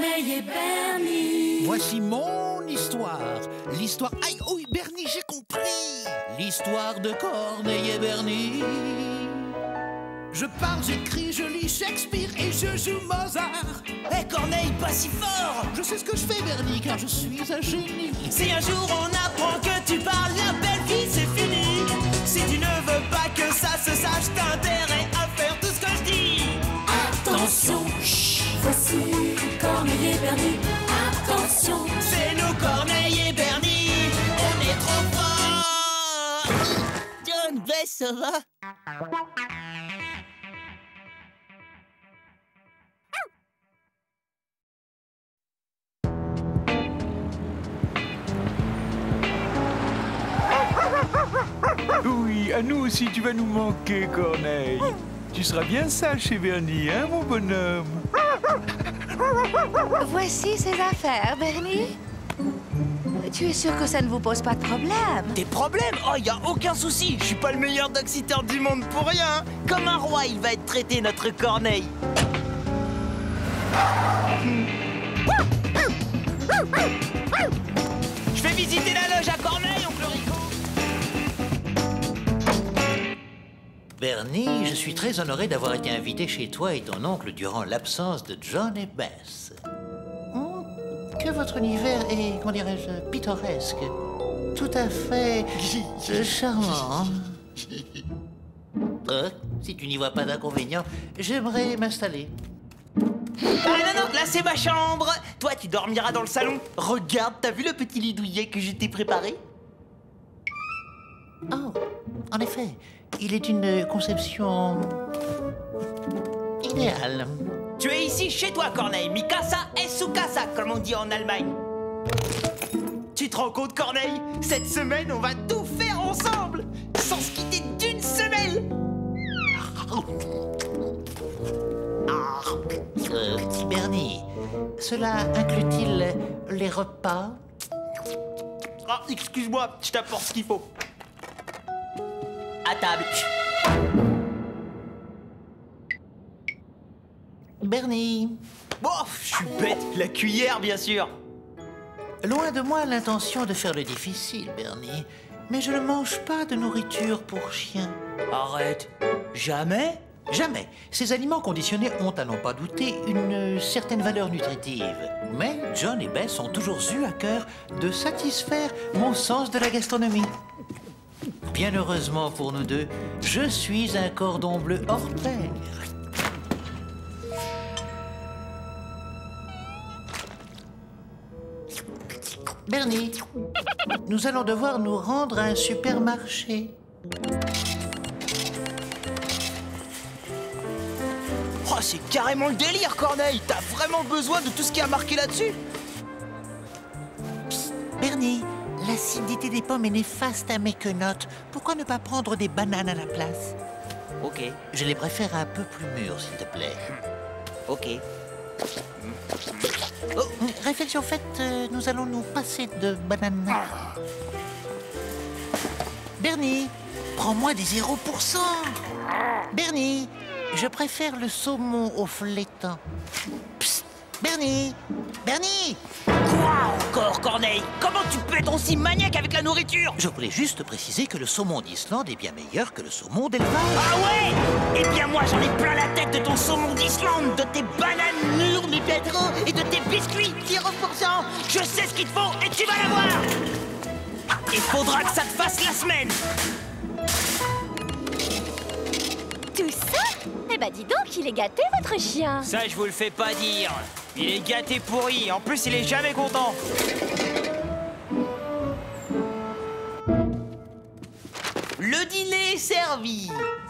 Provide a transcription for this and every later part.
Corneille et Bernie. Voici mon histoire. L'histoire... Aïe, oui, Bernie, j'ai compris. L'histoire de Corneille et Bernie. Je parle, j'écris, je lis Shakespeare et je joue Mozart. Hé Corneille, pas si fort! Je sais ce que je fais, Bernie, car je suis un génie. Si un jour on apprend que tu parles, la belle vie c'est fini. Si tu ne veux pas que ça se sache, t'as intérêt à faire tout ce que je dis. Attention, chut, voici Corneille et Bernie. Attention, C'est nous Corneille et Bernie, on est trop forts. John, Bess, ça va? Oui, à nous aussi, tu vas nous manquer, Corneille. Tu seras bien sage chez Bernie, hein, mon bonhomme? Voici ses affaires, Bernie. Tu es sûr que ça ne vous pose pas de problème? Des problèmes? Oh, y a aucun souci. Je suis pas le meilleur daxiteur du monde pour rien. Comme un roi, il va être traité, notre Corneille. Je vais visiter la loge à Corneille, oncle Rico. Bernie, je suis très honoré d'avoir été invité chez toi et ton oncle durant l'absence de John et Bess. Que votre univers est, comment dirais-je, pittoresque. Tout à fait charmant. Si tu n'y vois pas d'inconvénient, j'aimerais m'installer. Ah non, là c'est ma chambre. Toi, tu dormiras dans le salon. Regarde, t'as vu le petit lit douillet que je t'ai préparé? Oh, en effet, il est une conception idéale. Tu es ici chez toi, Corneille. Mi casa es su casa, comme on dit en Allemagne. Tu te rends compte, Corneille? Cette semaine, on va tout faire ensemble, sans se quitter d'une semelle. Bernie, cela inclut-il les repas? Ah, excuse-moi, je t'apporte ce qu'il faut. À table. Bernie, Bon, je suis bête. La cuillère, bien sûr. loin de moi l'intention de faire le difficile, Bernie, mais je ne mange pas de nourriture pour chien. Arrête. Jamais? Jamais. Ces aliments conditionnés ont, à n'en pas douter, une certaine valeur nutritive. Mais John et Bess ont toujours eu à cœur de satisfaire mon sens de la gastronomie. Bien heureusement pour nous deux, je suis un cordon bleu hors pair. Bernie, nous allons devoir nous rendre à un supermarché. Oh, c'est carrément le délire, Corneille. T'as vraiment besoin de tout ce qui a marqué là-dessus? Bernie, l'acidité des pommes est néfaste à mes quenottes. Pourquoi ne pas prendre des bananes à la place? Ok, Je les préfère un peu plus mûres, s'il te plaît. ok. Oh, réflexion faite, nous allons nous passer de bananes. Bernie, prends-moi des 0%. Bernie, je préfère le saumon au flétan. Psst, Bernie, Bernie, Quoi encore, Corneille? Comment tu peux être aussi maniaque avec la nourriture? je voulais juste préciser que le saumon d'Islande est bien meilleur que le saumon d'élevage. Ah ouais? Eh bien moi j'en ai plein la tête de ton saumon d'Islande, de tes bananes mûres, mes pétros, et de tes biscuits 0%. Je sais ce qu'il te faut et tu vas l'avoir. Il faudra que ça te fasse la semaine. Tout ça? Eh ben dis donc, il est gâté, votre chien. Ça je vous le fais pas dire. Il est gâté pourri, en plus il est jamais content. Le dîner est servi.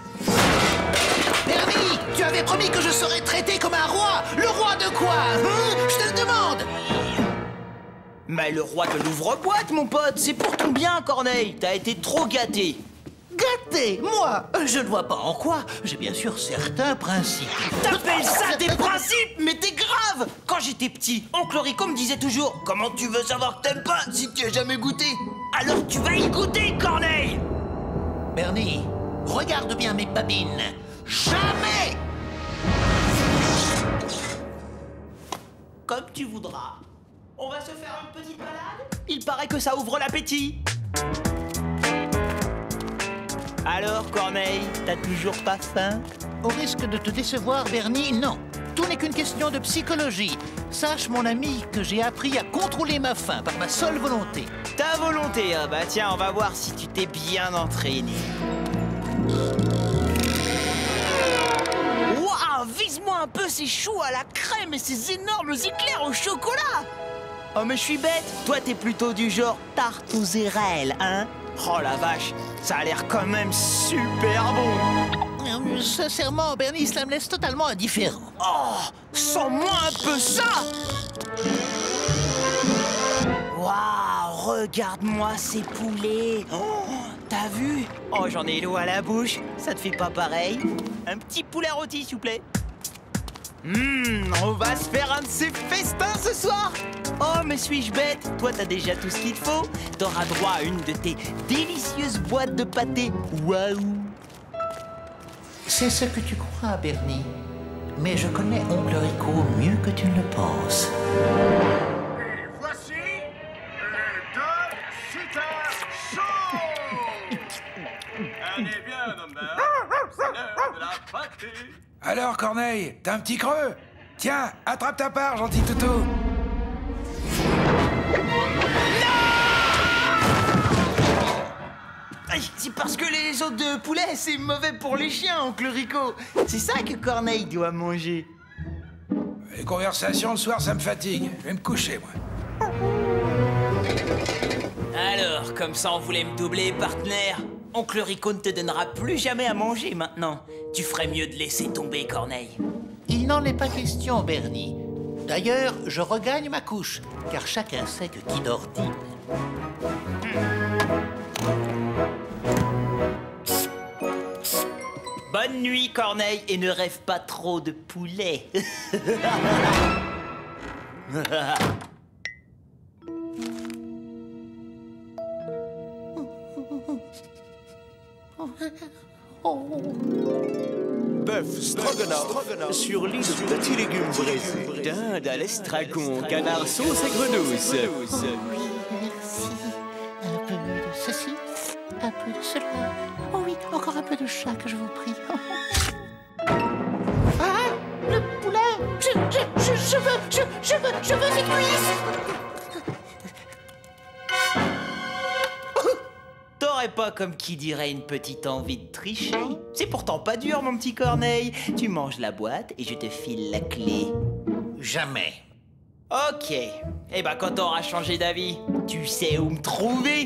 Bernie, tu avais promis que je serais traité comme un roi. Le roi de quoi, hein? Je te le demande. Mais le roi de l'ouvre-boîte, mon pote, c'est pour ton bien, Corneille. T'as été trop gâté. Gâté, moi? Je ne vois pas en quoi. J'ai bien sûr certains principes. T'appelles ça des principes? Mais t'es grave! Quand j'étais petit, oncle Rico me disait toujours: comment tu veux savoir que t'aimes pas si tu as jamais goûté? Alors tu vas y goûter, Corneille! Bernie, regarde bien mes babines. Jamais! comme tu voudras. On va se faire une petite balade? Il paraît que ça ouvre l'appétit. Alors, Corneille, t'as toujours pas faim? Au risque de te décevoir, Bernie, non. Tout n'est qu'une question de psychologie. Sache, mon ami, que j'ai appris à contrôler ma faim par ma seule volonté. Ta volonté, hein? Bah tiens, on va voir si tu t'es bien entraîné. Waouh, vise-moi un peu ces choux à la crème et ces énormes éclairs au chocolat. Oh, mais je suis bête. Toi, t'es plutôt du genre tarte aux érelles, hein? Oh la vache, ça a l'air quand même super bon. Sincèrement, Bernie, cela me laisse totalement indifférent. Oh, sens-moi un peu ça. Waouh, regarde-moi ces poulets. Oh, t'as vu? Oh, j'en ai l'eau à la bouche. Ça te fait pas pareil? Un petit poulet rôti, s'il vous plaît. On va se faire un de ces festins ce soir. Oh, mais suis-je bête? Toi, t'as déjà tout ce qu'il te faut. T'auras droit à une de tes délicieuses boîtes de pâté. Waouh! C'est ce que tu crois, Bernie. Mais je connais Oncle Rico mieux que tu ne le penses. Et voici les deux super chauds. Allez, viens, Dumber. C'est l'heure de la pâtée. Alors, Corneille, t'as un petit creux? Tiens, attrape ta part, gentil toutou. C'est parce que les os de poulet, c'est mauvais pour les chiens, Oncle Rico. C'est ça que Corneille doit manger. Les conversations le soir, ça me fatigue. Je vais me coucher, moi. Alors, comme ça on voulait me doubler, partenaire. Oncle Rico ne te donnera plus jamais à manger maintenant. Tu ferais mieux de laisser tomber, Corneille. Il n'en est pas question, Bernie. D'ailleurs, je regagne ma couche, car chacun sait que qui dort dîne. Bonne nuit, Corneille, et ne rêve pas trop de poulet. Bœuf stroganoff sur lit de petits légumes braisés, dinde à l'estragon, canard sauce et grenouille. Oui, merci. Un peu de ceci, un peu de cela. Oh oui, encore un peu de chat, que je vous prie. Ah, le poulet! Je veux ses cuisses! T'aurais pas, comme qui dirait, une petite envie de tricher? C'est pourtant pas dur, mon petit Corneille. Tu manges la boîte et je te file la clé. Jamais. Ok. Eh ben, quand t'auras changé d'avis, tu sais où me trouver.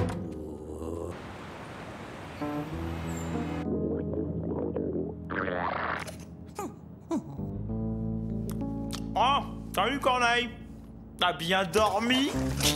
Oh, salut Corneille. T'as bien dormi?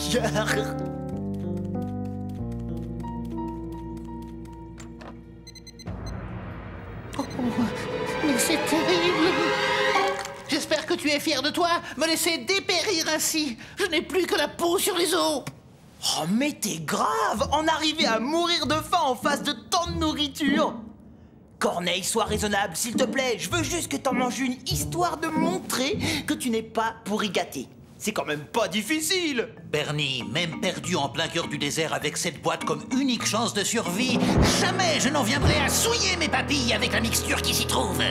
Oh, mais c'est terrible! J'espère que tu es fier de toi, me laisser dépérir ainsi. Je n'ai plus que la peau sur les os. Oh, mais t'es grave! En arriver à mourir de faim en face de tant de nourriture! Corneille, sois raisonnable, s'il te plaît. Je veux juste que t'en manges une, histoire de montrer que tu n'es pas pourri gâté. C'est quand même pas difficile! Bernie, même perdu en plein cœur du désert avec cette boîte comme unique chance de survie, jamais je n'en viendrai à souiller mes papilles avec la mixture qui s'y trouve.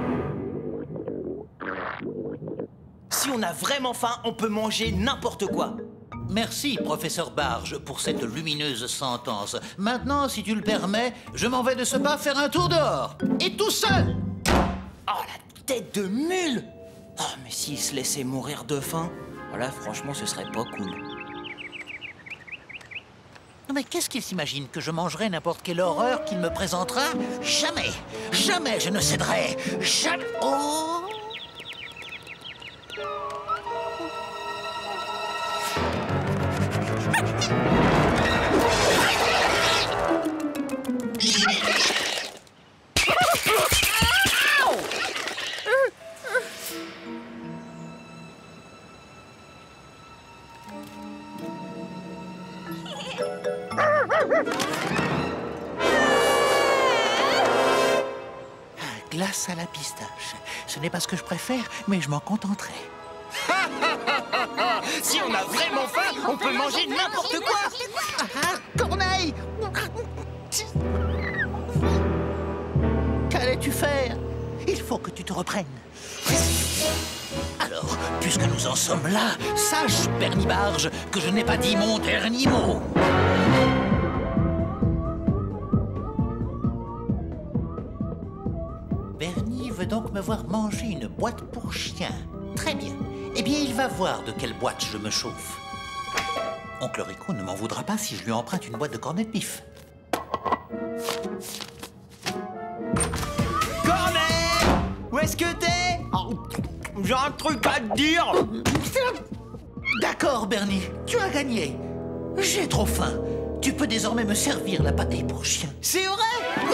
Si on a vraiment faim, on peut manger n'importe quoi. Merci, professeur Barge, pour cette lumineuse sentence. Maintenant, si tu le permets, je m'en vais de ce pas faire un tour dehors. Et tout seul! Oh, la tête de mule! Oh, mais s'il se laissait mourir de faim, voilà, franchement, ce serait pas cool. Non, mais qu'est-ce qu'il s'imagine? Que je mangerai n'importe quelle horreur qu'il me présentera? Jamais! Jamais je ne céderai! Jamais! Oh! Glace à la pistache. Ce n'est pas ce que je préfère, mais je m'en contenterai. Si on a vraiment faim, on peut manger n'importe quoi. Corneille! Qu'allais-tu faire? Il faut que tu te reprennes. Alors, puisque nous en sommes là, sache, Bernie Barge, que je n'ai pas dit mon dernier mot. Bernie veut donc me voir manger une boîte pour chien. Très bien. Eh bien, il va voir de quelle boîte je me chauffe. Oncle Rico ne m'en voudra pas si je lui emprunte une boîte de cornets de bif. Corneille! Où est-ce que t'es? J'ai un truc à te dire. D'accord, Bernie, tu as gagné. J'ai trop faim. Tu peux désormais me servir la pâtée pour chien. C'est vrai?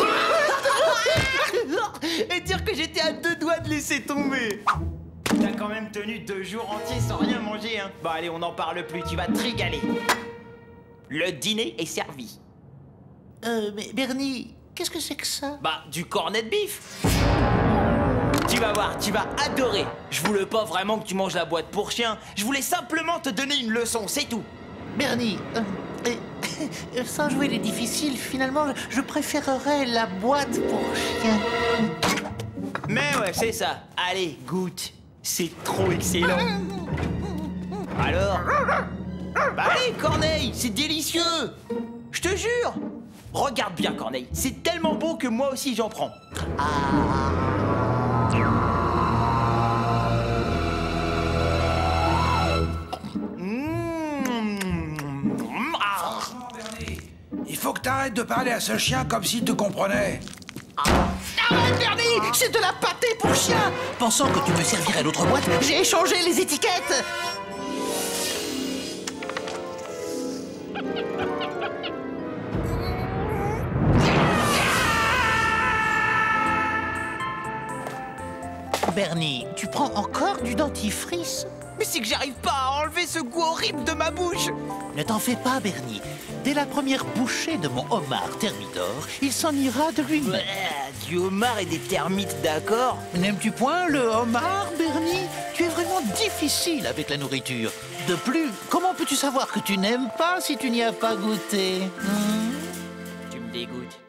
Et dire que j'étais à 2 doigts de laisser tomber. T'as quand même tenu 2 jours entiers sans rien manger, hein. Bon allez, on n'en parle plus, tu vas te régaler. Le dîner est servi. Mais Bernie, qu'est-ce que c'est que ça? Bah, du cornet de bif. Tu vas voir, tu vas adorer. Je voulais pas vraiment que tu manges la boîte pour chien. Je voulais simplement te donner une leçon, c'est tout. Bernie, sans jouer les difficiles, finalement, je préférerais la boîte pour chien. Mais ouais, c'est ça. Allez, goûte. C'est trop excellent. Alors? Bah allez, Corneille, c'est délicieux. Je te jure. Regarde bien, Corneille. C'est tellement beau que moi aussi j'en prends. Il faut que t'arrêtes de parler à ce chien comme s'il te comprenait. Bernie, c'est de la pâtée pour chien. Pensant que tu me servirais l'autre boîte, j'ai échangé les étiquettes. Bernie, tu prends encore du dentifrice? Mais c'est que j'arrive pas à enlever ce goût horrible de ma bouche. Ne t'en fais pas, Bernie. Dès la première bouchée de mon homard thermidor, il s'en ira de lui-même. Du homard et des termites, d'accord? N'aimes-tu point le homard, Bernie? Tu es vraiment difficile avec la nourriture. De plus, comment peux-tu savoir que tu n'aimes pas si tu n'y as pas goûté? Tu me dégoûtes.